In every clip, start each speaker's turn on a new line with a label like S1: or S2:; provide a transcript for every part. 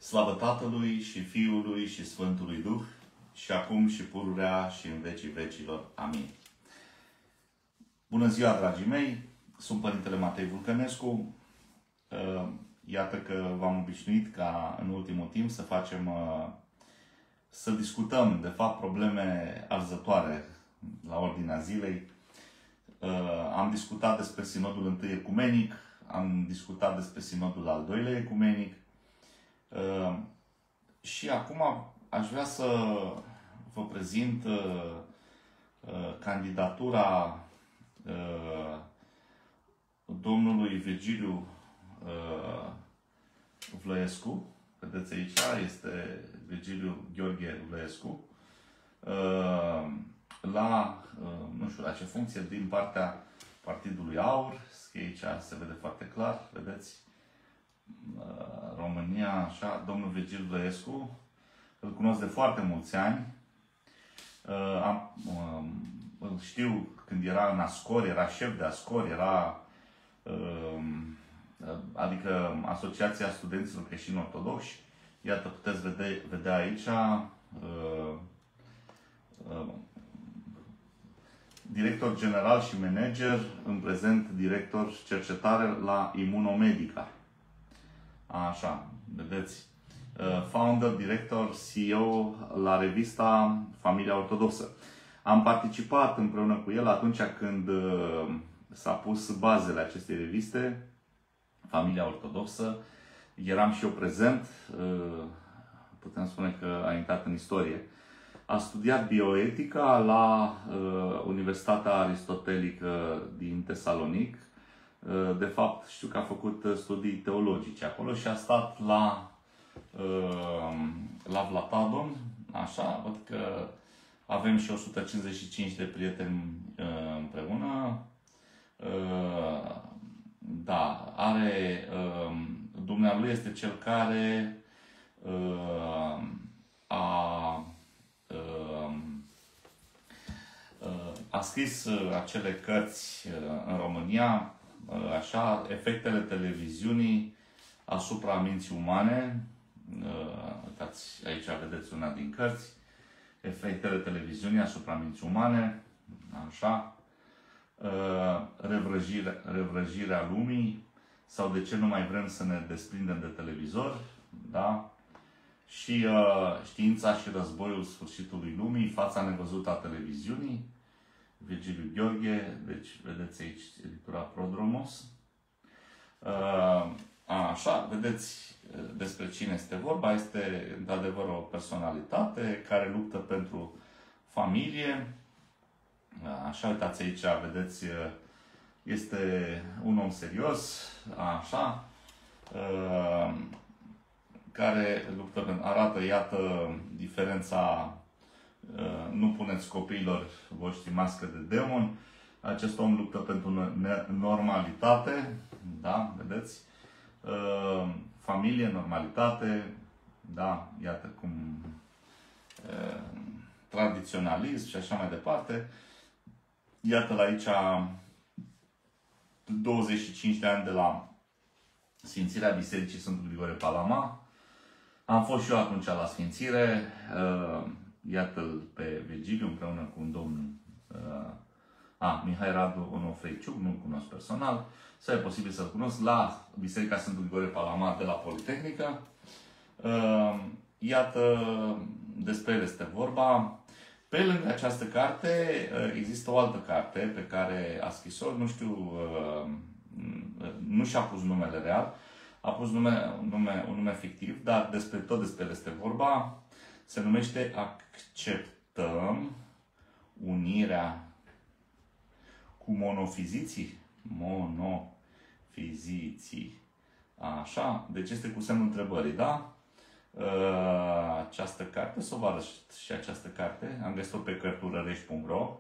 S1: Slavă Tatălui și Fiului și Sfântului Duh, și acum și pururea și în vecii vecilor. Amin. Bună ziua, dragii mei! Sunt Părintele Matei Vulcănescu. Iată că v-am obișnuit ca în ultimul timp să discutăm, de fapt, probleme arzătoare la ordinea zilei. Am discutat despre Sinodul I Ecumenic, am discutat despre Sinodul al II Ecumenic, și acum aș vrea să vă prezint candidatura domnului Virgiliu Vlăescu. Vedeți aici, este Virgiliu Gheorghe Vlăescu, la, nu știu la ce funcție, din partea Partidului Aur. Aici se vede foarte clar, vedeți, România, așa, domnul Virgiliu Vlăescu. Îl cunosc de foarte mulți ani. Îl știu când era în Ascori, era șef de Ascori, era adică Asociația Studenților Creștini Ortodoxi. Iată, puteți vedea aici director general și manager, în prezent director cercetare la Immunomedica. Așa, vedeți. Founder, director, CEO la revista Familia Ortodoxă. Am participat împreună cu el atunci când s-a pus bazele acestei reviste, Familia Ortodoxă. Eram și eu prezent, putem spune că a intrat în istorie. A studiat bioetica la Universitatea Aristotelică din Tesalonic. De fapt, știu că a făcut studii teologice acolo și a stat la Vlatadon. Așa, văd că avem și 155 de prieteni împreună. Da, dumnealui este cel care a scris acele cărți în România, așa, efectele televiziunii asupra minții umane. Uitați, aici vedeți una din cărți, efectele televiziunii asupra minții umane, așa, revrăjirea lumii, sau de ce nu mai vrem să ne desprindem de televizor, da? Și știința și războiul sfârșitului lumii, fața nevăzută a televiziunii, Virgiliu Gheorghe, deci vedeți aici editura Prodromos. Așa, vedeți despre cine este vorba. Este într-adevăr o personalitate care luptă pentru familie. Așa, uitați aici, vedeți, este un om serios, așa, care luptă, arată, iată, diferența. Nu puneți copiilor voștri mască de demon. Acest om luptă pentru normalitate, da, vedeți? Familie, normalitate, da, iată cum, tradiționalism și așa mai departe. Iată-l aici 25 de ani de la Sfințirea Bisericii Sfântului Grigore Palama. Am fost și eu atunci la Sfințire. Iată-l pe Virgiliu împreună cu un domn Mihai Radu Onofreiciuc, nu-l cunosc personal, sau e posibil să-l cunosc, la Biserica Sfântul Grigore Palama de la Politehnică. Iată, despre el este vorba. Pe lângă această carte există o altă carte pe care a scris-o, nu știu, nu și-a pus numele real, a pus un nume fictiv, dar tot despre el este vorba. Se numește Acceptăm unirea cu monofiziții. Monofiziții. Așa, deci este cu semnul întrebării, da? Această carte, să vă arăt și această carte. Am găsit-o pe cărturărești.ro.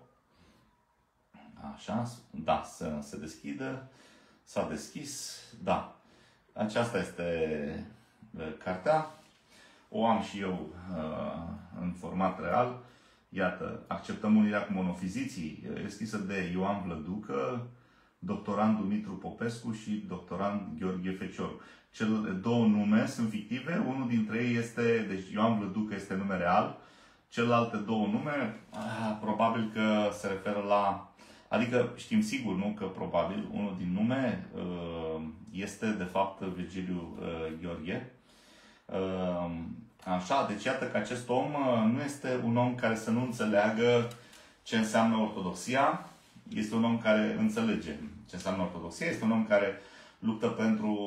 S1: Așa, da, să se deschidă. S-a deschis, da. Aceasta este cartea. O am și eu în format real. Iată, Acceptăm unirea cu monofiziții. E scrisă de Ioan Vlăducă, doctorand Dumitru Popescu și doctorand Gheorghe Fecioru. Cele două nume sunt fictive, unul dintre ei este, deci Ioan Vlăducă este nume real, celelalte două nume, probabil că se referă la, adică știm sigur, nu, că probabil unul din nume este de fapt Virgiliu Gheorghe. Așa, deci iată că acest om nu este un om care să nu înțeleagă ce înseamnă ortodoxia, este un om care înțelege ce înseamnă ortodoxia, este un om care luptă pentru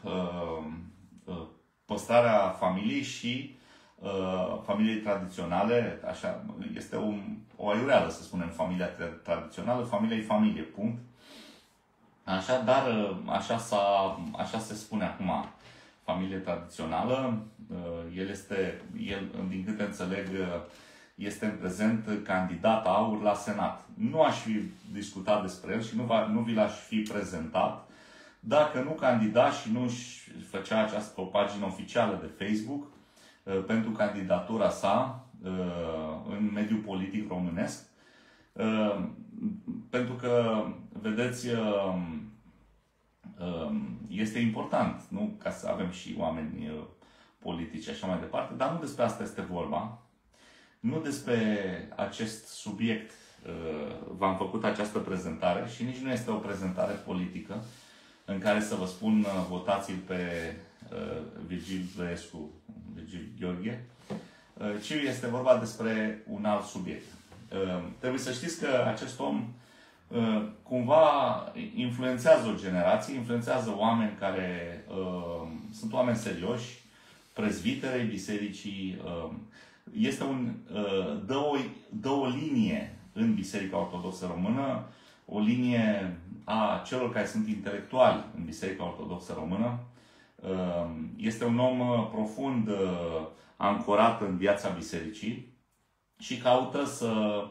S1: păstrarea familiei și familiei tradiționale, așa, este o aiureală, să spunem, familia tradițională, familia e familie, punct. Așa, dar așa se spune acum, familie tradițională. El, din câte înțeleg, este în prezent candidat AUR la Senat. Nu aș fi discutat despre el și nu vi l-aș fi prezentat dacă nu candida și nu își făcea această pagină oficială de Facebook pentru candidatura sa în mediul politic românesc. Pentru că, vedeți, este important, nu? Ca să avem și oameni politici și așa mai departe, dar nu despre asta este vorba. Nu despre acest subiect v-am făcut această prezentare și nici nu este o prezentare politică în care să vă spun votați-l pe Virgil Vlăescu, Virgil Gheorghe, ci este vorba despre un alt subiect. Trebuie să știți că acest om cumva influențează o generație, influențează oameni care sunt oameni serioși, prezbiterei bisericii, dă o linie în Biserica Ortodoxă Română, o linie a celor care sunt intelectuali în Biserica Ortodoxă Română. Este un om profund ancorat în viața bisericii și caută să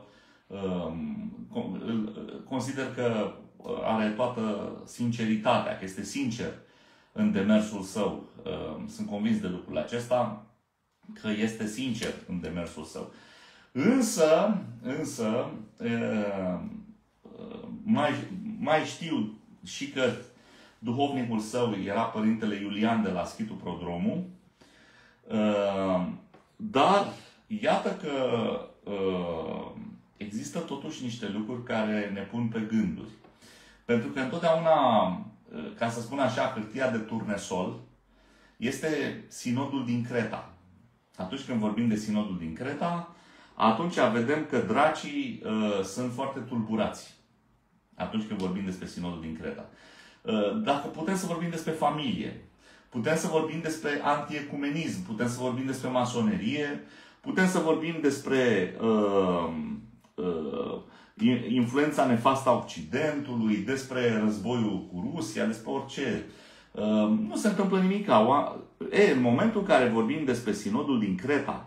S1: consider că are toată sinceritatea, că este sincer în demersul său. Sunt convins de lucrul acesta, că este sincer în demersul său. Însă mai știu și că duhovnicul său era părintele Iulian de la Schitul Prodromu, dar iată că există totuși niște lucruri care ne pun pe gânduri. Pentru că întotdeauna, ca să spun așa, hârtia de turnesol este sinodul din Creta. Atunci când vorbim de sinodul din Creta, atunci vedem că dracii sunt foarte tulburați. Atunci când vorbim despre sinodul din Creta. Dacă putem să vorbim despre familie, putem să vorbim despre antiecumenism, putem să vorbim despre masonerie, putem să vorbim despre influența nefastă a Occidentului, despre războiul cu Rusia, despre orice. Nu se întâmplă nimic. În momentul în care vorbim despre sinodul din Creta,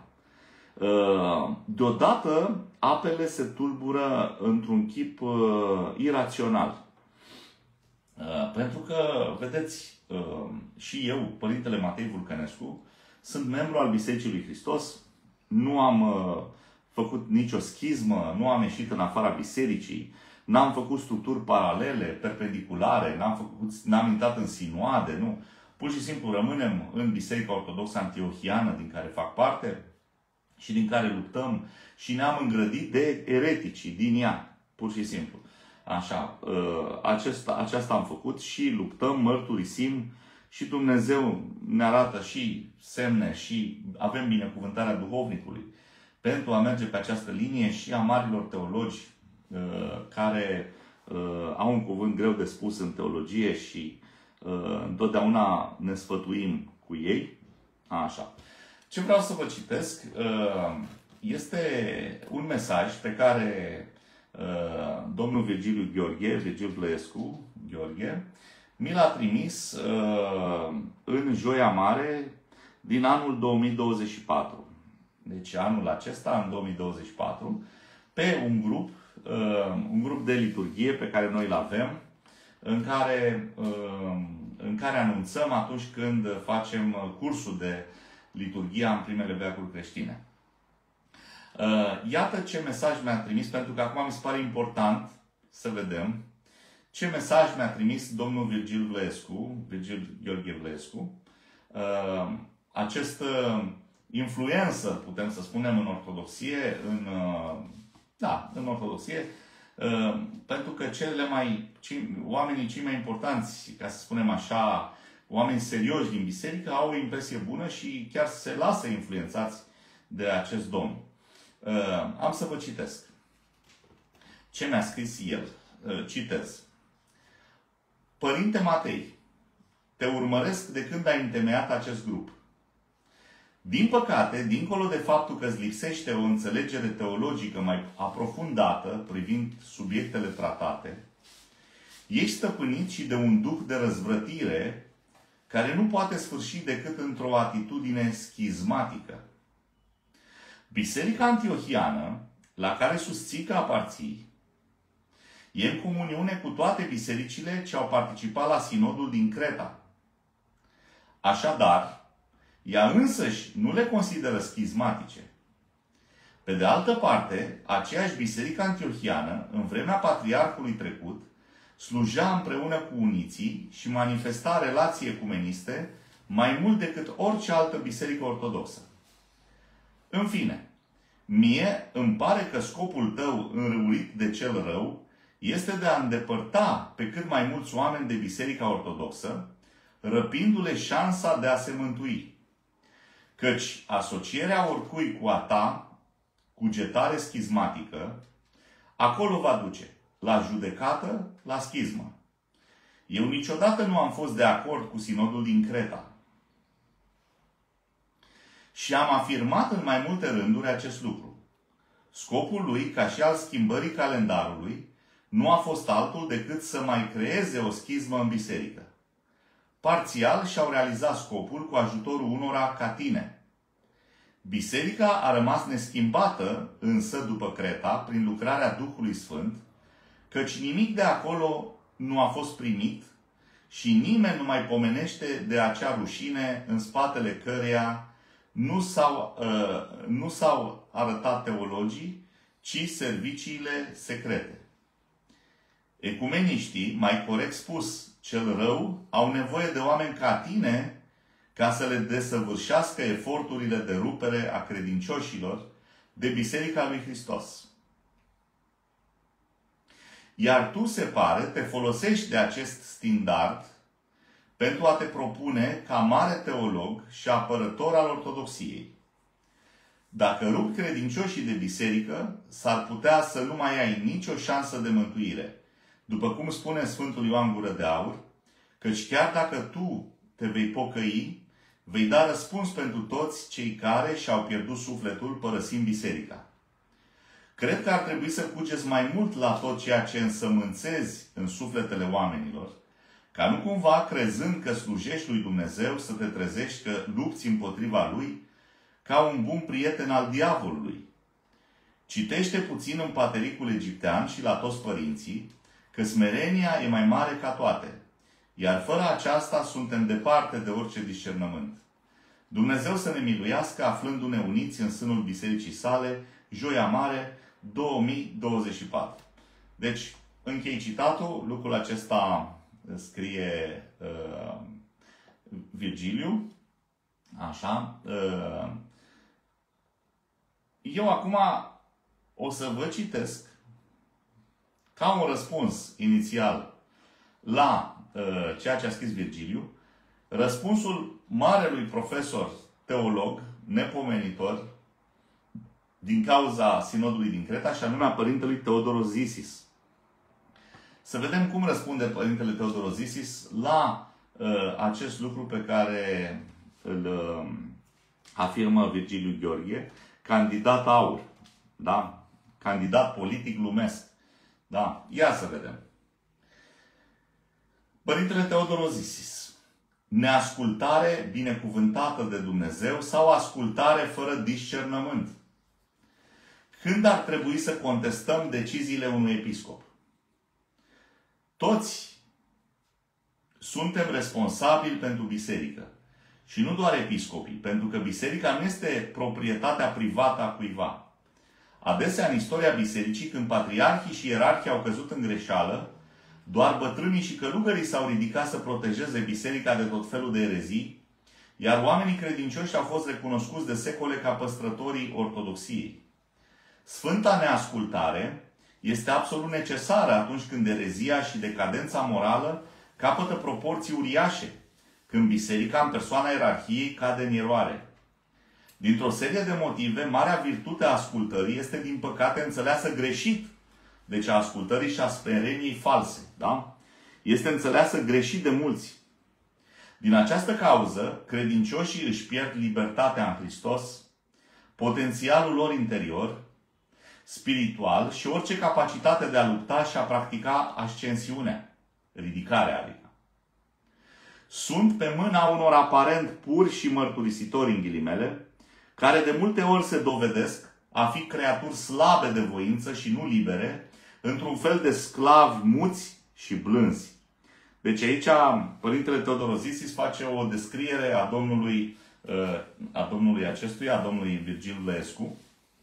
S1: deodată apele se tulbură într-un chip irațional. Pentru că, vedeți, și eu, Părintele Matei Vulcănescu, sunt membru al Bisericii lui Hristos, nu am făcut nicio schismă, nu am ieșit în afara bisericii, n-am făcut structuri paralele, perpendiculare, n-am intrat în sinoade, nu. Pur și simplu rămânem în Biserica Ortodoxă Antiohiană, din care fac parte și din care luptăm și ne-am îngrădit de ereticii din ea, pur și simplu. Așa, aceasta am făcut și luptăm, mărturisim și Dumnezeu ne arată și semne și avem binecuvântarea duhovnicului pentru a merge pe această linie și a marilor teologi care au un cuvânt greu de spus în teologie și întotdeauna ne sfătuim cu ei. Așa. Ce vreau să vă citesc este un mesaj pe care domnul Virgiliu Gheorghe, Virgil Vlăescu Gheorghe, mi l-a trimis în Joia Mare din anul 2024. Deci anul acesta, în 2024, pe un grup de liturghie pe care noi îl avem, în care anunțăm atunci când facem cursul de liturghia în primele veacuri creștine. Iată ce mesaj mi-a trimis, pentru că acum mi se pare important să vedem ce mesaj mi-a trimis domnul Virgil Gheorghe Vlăescu, acest influencer, putem să spunem, în ortodoxie, în ortodoxie, pentru că oamenii cei mai importanți, ca să spunem așa, oameni serioși din biserică, au o impresie bună și chiar se lasă influențați de acest domn. Am să vă citesc ce mi-a scris el. Citez. Părinte Matei, te urmăresc de când ai întemeiat acest grup. Din păcate, dincolo de faptul că îți lipsește o înțelegere teologică mai aprofundată privind subiectele tratate, ești stăpânit și de un duh de răzvrătire care nu poate sfârși decât într-o atitudine schizmatică. Biserica Antiohiană, la care susții că aparții, e în comuniune cu toate bisericile ce au participat la sinodul din Creta. Așadar, ea însăși nu le consideră schizmatice. Pe de altă parte, aceeași biserică antiohiană, în vremea patriarhului trecut, slujea împreună cu uniții și manifesta relații ecumeniste mai mult decât orice altă biserică ortodoxă. În fine, mie îmi pare că scopul tău înrăurit de cel rău este de a îndepărta pe cât mai mulți oameni de biserica ortodoxă, răpindu-le șansa de a se mântui. Căci asocierea oricui cu a ta, cugetare schizmatică, acolo va duce, la judecată, la schismă. Eu niciodată nu am fost de acord cu sinodul din Creta. Și am afirmat în mai multe rânduri acest lucru. Scopul lui, ca și al schimbării calendarului, nu a fost altul decât să mai creeze o schismă în biserică. Parțial și-au realizat scopul cu ajutorul unora ca tine. Biserica a rămas neschimbată, însă, după Creta, prin lucrarea Duhului Sfânt, căci nimic de acolo nu a fost primit și nimeni nu mai pomenește de acea rușine în spatele căreia nu s-au arătat teologii, ci serviciile secrete. Ecumeniștii, mai corect spus, cel rău, au nevoie de oameni ca tine ca să le desăvârșească eforturile de rupere a credincioșilor de Biserica lui Hristos. Iar tu, se pare, te folosești de acest standard pentru a te propune ca mare teolog și apărător al ortodoxiei. Dacă rupi credincioșii de biserică, s-ar putea să nu mai ai nicio șansă de mântuire, după cum spune Sfântul Ioan Gură de Aur, căci chiar dacă tu te vei pocăi, vei da răspuns pentru toți cei care și-au pierdut sufletul părăsind biserica. Cred că ar trebui să cugeți mai mult la tot ceea ce însămânțezi în sufletele oamenilor, ca nu cumva, crezând că slujești lui Dumnezeu, să te trezești că lupți împotriva lui ca un bun prieten al diavolului. Citește puțin în Patericul egiptean și la toți părinții, că smerenia e mai mare ca toate, iar fără aceasta suntem departe de orice discernământ. Dumnezeu să ne miluiască aflându-ne uniți în sânul bisericii sale, Joia Mare, 2024. Deci, închei citatul, lucrul acesta scrie Virgiliu. Așa. Eu acum o să vă citesc ca un răspuns inițial la ceea ce a scris Virgiliu, răspunsul marelui profesor teolog, nepomenitor, din cauza sinodului din Creta, și anume a părintelui Teodoros Zisis. Să vedem cum răspunde părintele Teodoros Zisis la acest lucru pe care îl afirmă Virgiliu Gheorghe, candidat aur, da? Candidat politic lumesc. Da? Ia să vedem. Părintele Teodoros Zisis. Neascultare binecuvântată de Dumnezeu sau ascultare fără discernământ? Când ar trebui să contestăm deciziile unui episcop? Toți suntem responsabili pentru biserică. Și nu doar episcopii, pentru că biserica nu este proprietatea privată a cuiva. Adesea, în istoria bisericii, când patriarhii și ierarhii au căzut în greșeală, Doar bătrânii și călugării s-au ridicat să protejeze biserica de tot felul de erezii, iar oamenii credincioși au fost recunoscuți de secole ca păstrătorii ortodoxiei. Sfânta neascultare este absolut necesară atunci când erezia și decadența morală capătă proporții uriașe, când biserica în persoana ierarhiei cade în eroare. Dintr-o serie de motive, marea virtute a ascultării este din păcate înțeleasă greșit. Deci a ascultării și a smereniei false. Da? Este înțeleasă greșit de mulți. Din această cauză, credincioșii își pierd libertatea în Hristos, potențialul lor interior, spiritual și orice capacitate de a lupta și a practica ascensiunea, ridicarea adică. Sunt pe mâna unor aparent puri și mărturisitori în ghilimele, care de multe ori se dovedesc a fi creaturi slabe de voință și nu libere, într-un fel de sclavi muți și blânzi. Deci aici Părintele Teodorosisis face o descriere a domnului acestuia, a domnului Virgil Vlăescu.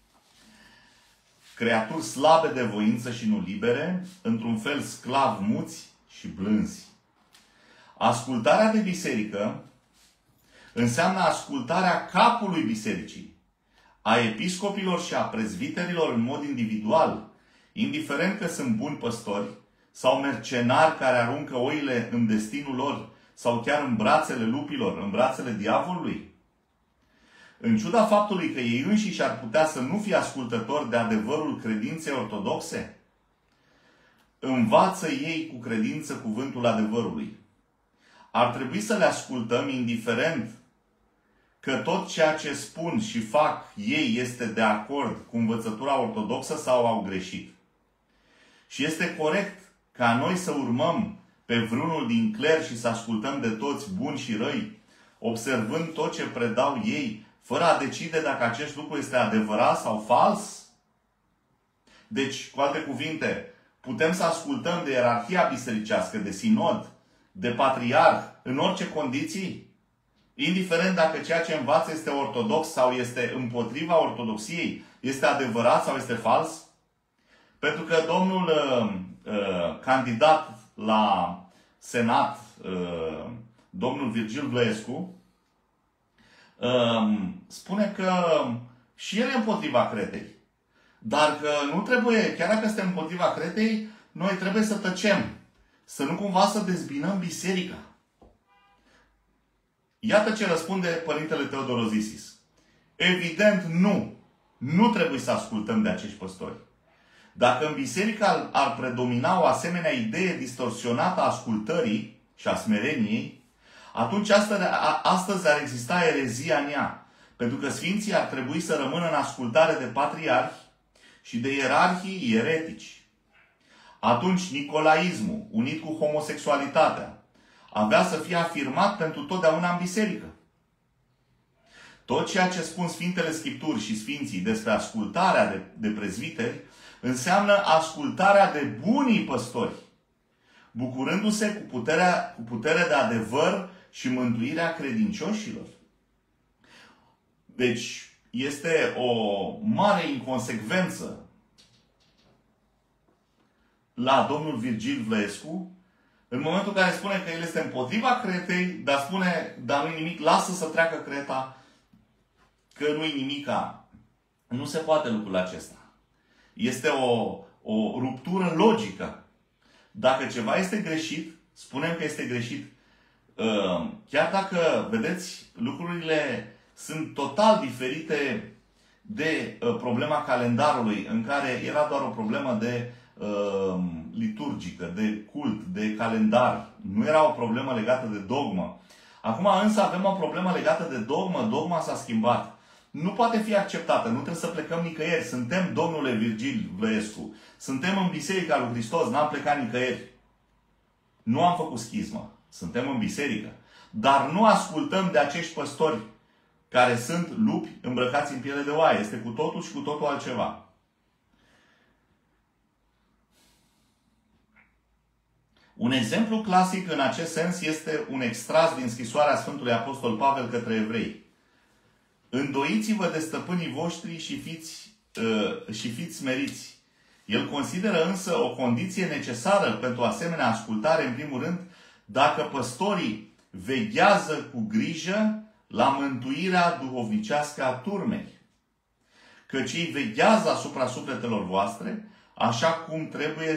S1: Creaturi slabe de voință și nu libere, într-un fel sclavi muți și blânzi. Ascultarea de biserică înseamnă ascultarea capului bisericii, a episcopilor și a prezbiterilor în mod individual, indiferent că sunt buni păstori sau mercenari care aruncă oile în destinul lor sau chiar în brațele lupilor, în brațele diavolului. În ciuda faptului că ei înșiși ar putea să nu fie ascultători de adevărul credinței ortodoxe, învață ei cu credință cuvântul adevărului. Ar trebui să le ascultăm indiferent că tot ceea ce spun și fac ei este de acord cu învățătura ortodoxă sau au greșit. Și este corect ca noi să urmăm pe vreunul din cler și să ascultăm de toți buni și răi, observând tot ce predau ei, fără a decide dacă acest lucru este adevărat sau fals? Deci, cu alte cuvinte, putem să ascultăm de ierarhia bisericească, de sinod, de patriarh, în orice condiții? Indiferent dacă ceea ce învață este ortodox sau este împotriva ortodoxiei, este adevărat sau este fals? Pentru că domnul candidat la Senat, domnul Virgil Vlăescu, spune că și el e împotriva cretei. Dar că nu trebuie, chiar dacă suntem împotriva cretei, noi trebuie să tăcem. Să nu cumva să dezbinăm biserica. Iată ce răspunde Părintele Teodorosisis. Evident, nu. Nu trebuie să ascultăm de acești păstori. Dacă în biserică ar predomina o asemenea idee distorsionată a ascultării și a smereniei, atunci astăzi ar exista erezia în ea. Pentru că sfinții ar trebui să rămână în ascultare de patriarhi și de ierarhii ieretici. Atunci nicolaismul, unit cu homosexualitatea, avea să fie afirmat pentru totdeauna în biserică. Tot ceea ce spun Sfintele Scripturi și Sfinții despre ascultarea de prezbiteri înseamnă ascultarea de bunii păstori, bucurându-se cu putere de adevăr și mântuirea credincioșilor. Deci este o mare inconsecvență la domnul Virgil Vlăescu, în momentul în care spune că el este împotriva cretei, dar spune, dar nu-i nimic, lasă să treacă creta, că nu-i nimica. Nu se poate lucrul acesta. Este o ruptură logică. Dacă ceva este greșit, spunem că este greșit. Chiar dacă, vedeți, lucrurile sunt total diferite de problema calendarului, în care era doar o problemă de liturgică, de cult, de calendar. Nu era o problemă legată de dogmă. Acum însă avem o problemă legată de dogmă. Dogma s-a schimbat. Nu poate fi acceptată. Nu trebuie să plecăm nicăieri. Suntem, domnule Virgil Vlăescu, suntem în Biserica lui Hristos. N-am plecat nicăieri. Nu am făcut schismă. Suntem în biserică. Dar nu ascultăm de acești păstori care sunt lupi îmbrăcați în piele de oaie. Este cu totul și cu totul altceva. Un exemplu clasic în acest sens este un extras din scrisoarea Sfântului Apostol Pavel către evrei. Îndoiți-vă de stăpânii voștri și fiți smeriți. El consideră însă o condiție necesară pentru asemenea ascultare, în primul rând, dacă păstorii veghează cu grijă la mântuirea duhovnicească a turmei. Căci ei veghează asupra sufletelor voastre, așa cum trebuie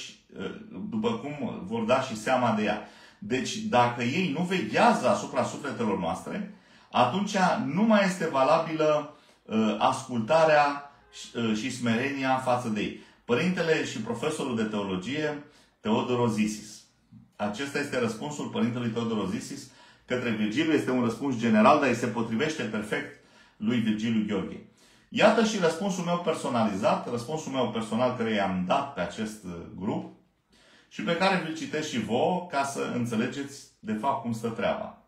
S1: după cum vor da și seama de ea. Deci, dacă ei nu veghează asupra sufletelor noastre, atunci nu mai este valabilă ascultarea și smerenia față de ei. Părintele și profesorul de teologie, Teodoros Zisis. Acesta este răspunsul părintelui Teodoros Zisis către Virgiliu. Este un răspuns general, dar îi se potrivește perfect lui Virgiliu Gheorghe. Iată și răspunsul meu personalizat, răspunsul meu personal care i-am dat pe acest grup și pe care vi-l citesc și vouă ca să înțelegeți de fapt cum stă treaba.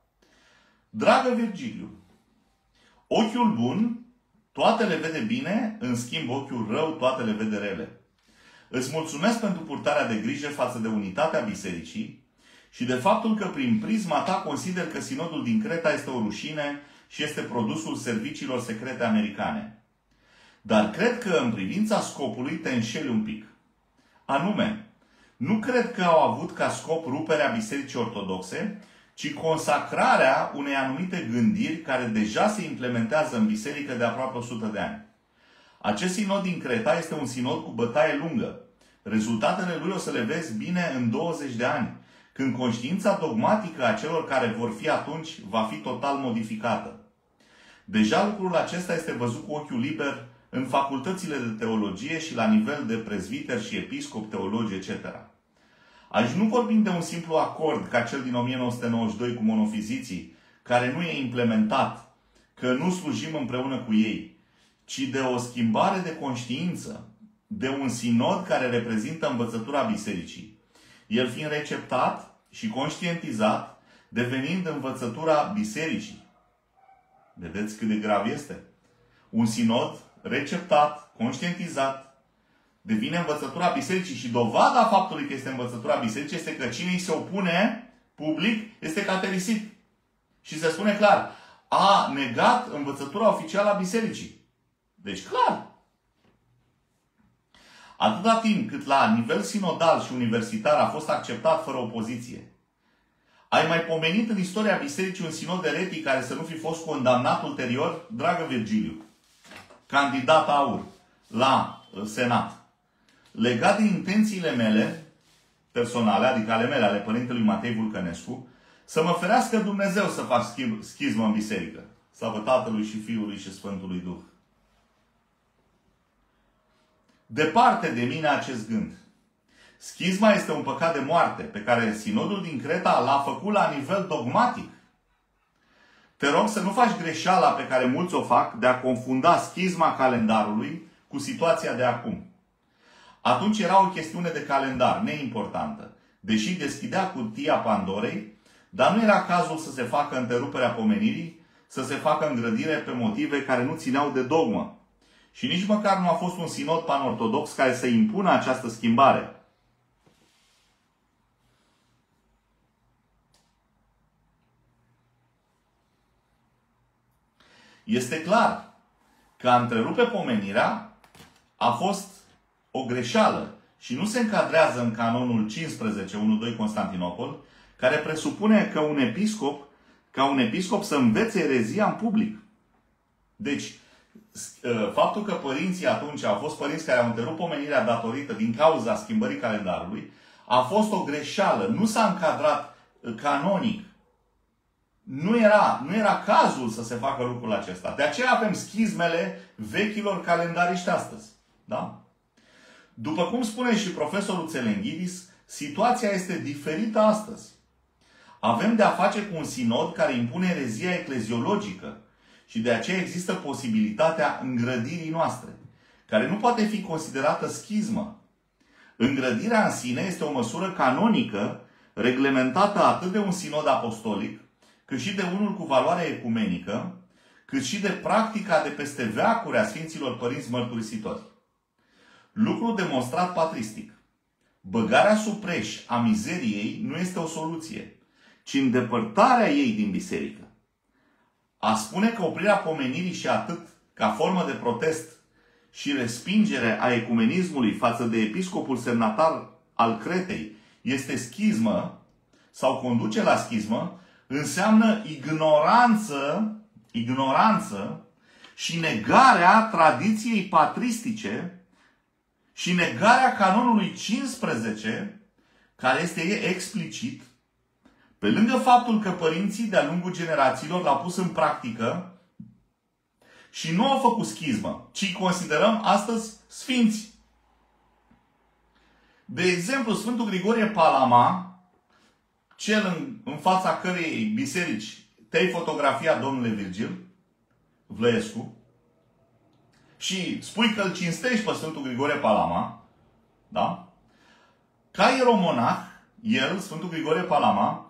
S1: Dragă Virgiliu, ochiul bun toate le vede bine, în schimb ochiul rău toate le vede rele. Îți mulțumesc pentru purtarea de grijă față de unitatea bisericii și de faptul că prin prisma ta consider că sinodul din Creta este o rușine și este produsul serviciilor secrete americane. Dar cred că în privința scopului te înșeli un pic. Anume, nu cred că au avut ca scop ruperea Bisericii Ortodoxe, ci consacrarea unei anumite gândiri care deja se implementează în biserică de aproape 100 de ani. Acest sinod din Creta este un sinod cu bătaie lungă. Rezultatele lui o să le vezi bine în 20 de ani, când conștiința dogmatică a celor care vor fi atunci va fi total modificată. Deja lucrul acesta este văzut cu ochiul liber în facultățile de teologie și la nivel de prezbiteri și episcop, teologi, etc. Aici nu vorbim de un simplu acord ca cel din 1992 cu monofiziții, care nu e implementat, că nu slujim împreună cu ei, ci de o schimbare de conștiință, de un sinod care reprezintă învățătura bisericii. El fiind receptat și conștientizat, devenind învățătura bisericii. Vedeți cât de grav este? Un sinod receptat, conștientizat, devine învățătura bisericii și dovada faptului că este învățătura bisericii este că cine îi se opune public este caterisit. Și se spune clar, a negat învățătura oficială a bisericii. Deci clar. Atâta timp cât la nivel sinodal și universitar a fost acceptat fără opoziție, ai mai pomenit în istoria bisericii un sinod eretic care să nu fi fost condamnat ulterior, dragă Virgiliu, candidat aur la Senat, legat de intențiile mele personale, adică ale mele, ale părintelui Matei Vulcănescu, să mă ferească Dumnezeu să fac schismă în biserică. Slavă Tatălui și Fiului și Sfântului Duh. Departe de mine acest gând. Schisma este un păcat de moarte pe care sinodul din Creta l-a făcut la nivel dogmatic. Te rog să nu faci greșeala pe care mulți o fac de a confunda schisma calendarului cu situația de acum. Atunci era o chestiune de calendar, neimportantă, deși deschidea cutia Pandorei, dar nu era cazul să se facă întreruperea pomenirii, să se facă îngrădire pe motive care nu țineau de dogmă. Și nici măcar nu a fost un sinod panortodox care să impună această schimbare. Este clar că a întrerupe pomenirea a fost o greșeală și nu se încadrează în canonul 15, 1-2 Constantinopol, care presupune că un episcop să învețe erezia în public. Deci, faptul că părinții atunci au fost părinți care au întrerupt pomenirea datorită din cauza schimbării calendarului, a fost o greșeală. Nu s-a încadrat canonic. Nu era cazul să se facă lucrul acesta. De aceea avem schismele vechilor calendariști astăzi. Da? După cum spune și profesorul Țelenghidis, situația este diferită astăzi. Avem de a face cu un sinod care impune erezia ecleziologică și de aceea există posibilitatea îngrădirii noastre, care nu poate fi considerată schismă. Îngrădirea în sine este o măsură canonică reglementată atât de un sinod apostolic, cât și de unul cu valoare ecumenică, cât și de practica de peste veacuri a Sfinților Părinți Mărturisitori. Lucru demonstrat patristic. Băgarea sub preș a mizeriei nu este o soluție, ci îndepărtarea ei din biserică. A spune că oprirea pomenirii și atât, ca formă de protest, și respingere a ecumenismului față de episcopul semnatar al Cretei este schismă sau conduce la schismă, înseamnă ignoranță și negarea tradiției patristice și negarea canonului 15, care este explicit, pe lângă faptul că părinții de-a lungul generațiilor l-au pus în practică și nu au făcut schismă, ci îi considerăm astăzi sfinți. De exemplu, Sfântul Grigorie Palama, cel în fața cărei biserici te-ai fotografiat, domnule Virgil Vlăescu, și spui că îl cinstești pe Sfântul Grigorie Palama, da? Ca ieromonah, el, Sfântul Grigorie Palama,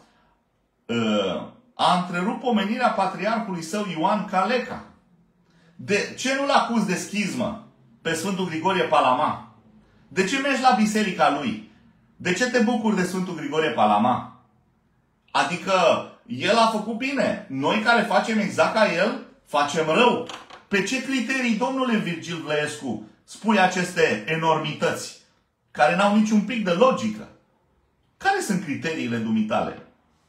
S1: a întrerupt pomenirea patriarhului său Ioan Caleca. De ce nu-l acuz de schismă pe Sfântul Grigorie Palama? De ce mergi la biserica lui? De ce te bucuri de Sfântul Grigorie Palama? Adică el a făcut bine. Noi care facem exact ca el, facem rău. Pe ce criterii, domnule Virgil Vlăescu, spui aceste enormități care n-au niciun pic de logică? Care sunt criteriile dumitale?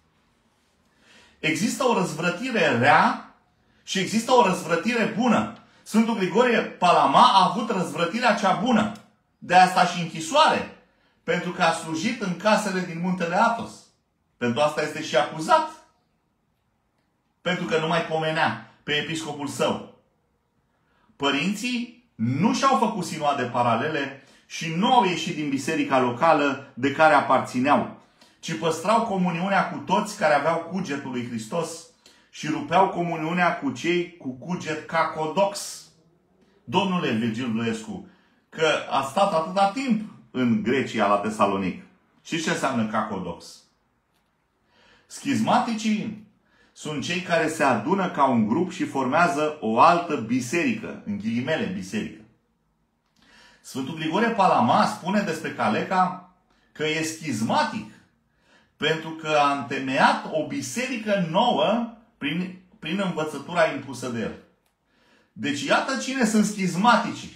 S1: Există o răzvrătire rea și există o răzvrătire bună. Sfântul Grigorie Palama a avut răzvrătirea cea bună. De asta și închisoare. Pentru că a slujit în casele din muntele Athos. Pentru asta este și acuzat. Pentru că nu mai pomenea pe episcopul său. Părinții nu și-au făcut sinoade paralele și nu au ieșit din biserica locală de care aparțineau, ci păstrau comuniunea cu toți care aveau cugetul lui Hristos și rupeau comuniunea cu cei cu cuget cacodox. Domnule Virgil Vlăescu, că a stat atâta timp în Grecia, la Tesalonic. Și ce înseamnă cacodox? Schismaticii sunt cei care se adună ca un grup și formează o altă biserică, în ghilimele biserică. Sfântul Grigorie Palama spune despre Caleca că e schismatic, pentru că a întemeiat o biserică nouă prin învățătura impusă de el. Deci iată cine sunt schismaticii.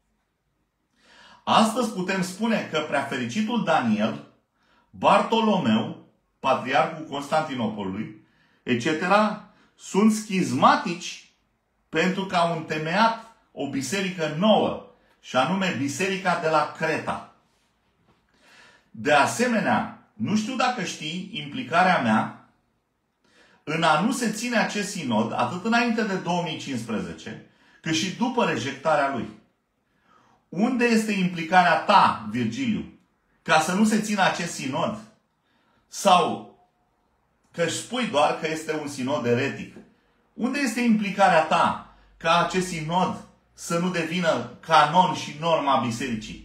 S1: Astăzi putem spune că preafericitul Daniel, Bartolomeu, patriarhul Constantinopolului, etc., sunt schismatici pentru că au întemeiat o biserică nouă, și anume Biserica de la Creta. De asemenea, nu știu dacă știi implicarea mea în a nu se ține acest sinod, atât înainte de 2015, cât și după rejectarea lui. Unde este implicarea ta, Virgiliu, ca să nu se țină acest sinod? Sau că își spui doar că este un sinod eretic. Unde este implicarea ta ca acest sinod să nu devină canon și norma bisericii?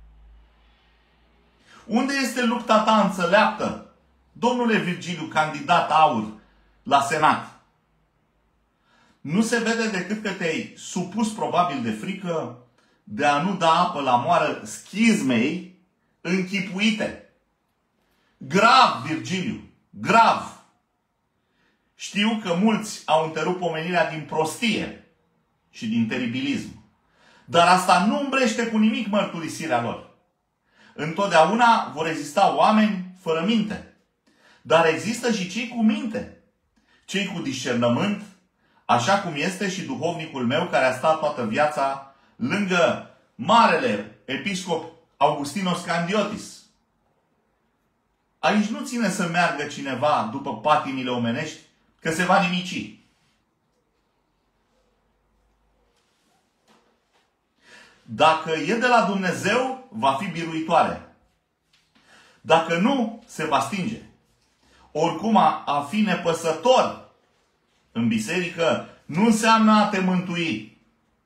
S1: Unde este lupta ta înțeleaptă, domnule Virgiliu, candidat aur la Senat? Nu se vede decât că te-ai supus probabil de frică de a nu da apă la moară schismei închipuite. Grav, Virgiliu, grav. Știu că mulți au întrerupt pomenirea din prostie și din teribilism. Dar asta nu îmbrește cu nimic mărturisirea lor. Întotdeauna vor exista oameni fără minte. Dar există și cei cu minte. Cei cu discernământ, așa cum este și duhovnicul meu care a stat toată viața lângă marele episcop Augustinos Candiotis. Aici nu ține să meargă cineva după patimile omenești, că se va nimici. Dacă e de la Dumnezeu, va fi biruitoare. Dacă nu, se va stinge. Oricum, a fi nepăsător în biserică nu înseamnă a te mântui.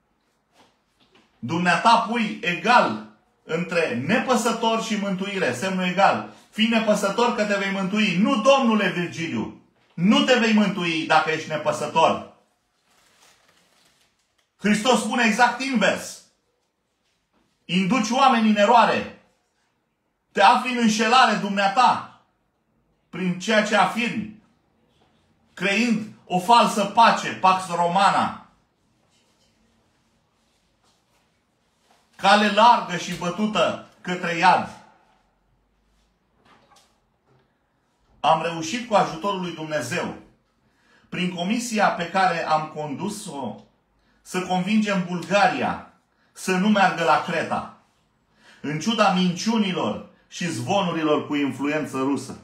S1: Dumneata pui egal între nepăsător și mântuire, semnul egal. Fii nepăsător că te vei mântui. Nu, domnule Virgiliu, nu te vei mântui dacă ești nepăsător. Hristos spune exact invers. Induci oamenii în eroare. Te afli în înșelare dumneata prin ceea ce afirmi, creând o falsă pace, pax romana. cale largă și bătută către iad. Am reușit cu ajutorul lui Dumnezeu, prin comisia pe care am condus-o, să convingem Bulgaria să nu meargă la Creta, în ciuda minciunilor și zvonurilor cu influență rusă.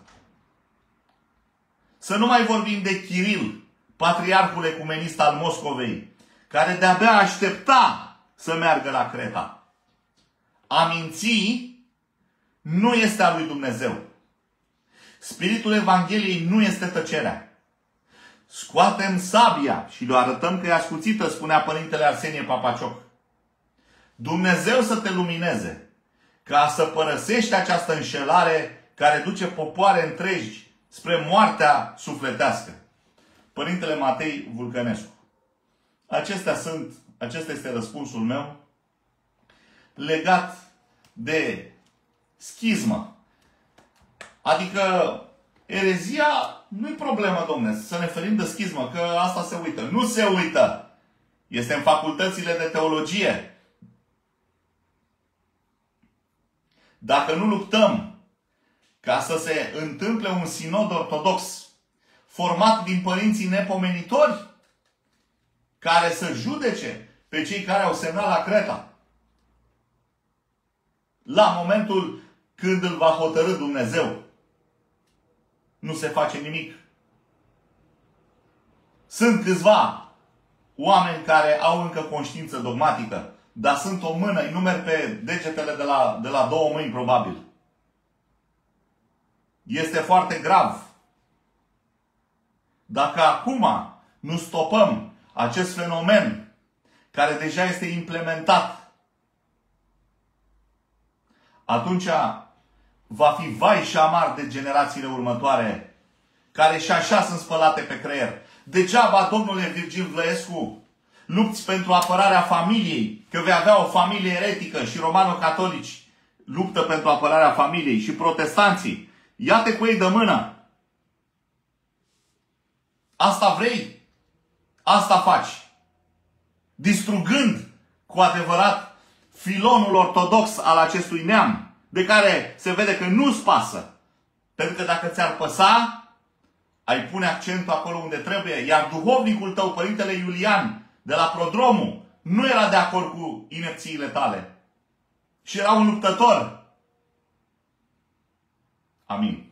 S1: Să nu mai vorbim de Kiril, patriarhul ecumenist al Moscovei, care de-abia aștepta să meargă la Creta. A minți nu este a lui Dumnezeu. Spiritul Evangheliei nu este tăcerea. Scoatem sabia și le arătăm că e ascuțită, spunea Părintele Arsenie Papacioc. Dumnezeu să te lumineze, ca să părăsești această înșelare care duce popoare întregi spre moartea sufletească. Părintele Matei Vulcănescu. Acesta este răspunsul meu legat de schismă. Adică erezia nu-i problemă, domne, să ne ferim de schismă, că asta se uită. Nu se uită! Este în facultățile de teologie. Dacă nu luptăm ca să se întâmple un sinod ortodox format din părinții nepomenitori care să judece pe cei care au semnat la Creta, la momentul când îl va hotărî Dumnezeu, nu se face nimic. Sunt câțiva oameni care au încă conștiință dogmatică, dar sunt o mână, îi numeri pe degetele de la două mâini, probabil. Este foarte grav. Dacă acum nu stopăm acest fenomen care deja este implementat, atunci va fi vai și amar de generațiile următoare, care și așa sunt spălate pe creier. Degeaba, domnule Virgil Vlăescu, lupți pentru apărarea familiei, că vei avea o familie eretică, și romano-catolici luptă pentru apărarea familiei, și protestanții. Ia-te cu ei de mână. Asta vrei? Asta faci. Distrugând cu adevărat filonul ortodox al acestui neam, de care se vede că nu-ți pasă. Pentru că dacă ți-ar păsa, ai pune accentul acolo unde trebuie. Iar duhovnicul tău, Părintele Iulian, de la Prodromul, nu era de acord cu inepțiile tale. Și era un luptător. Amin.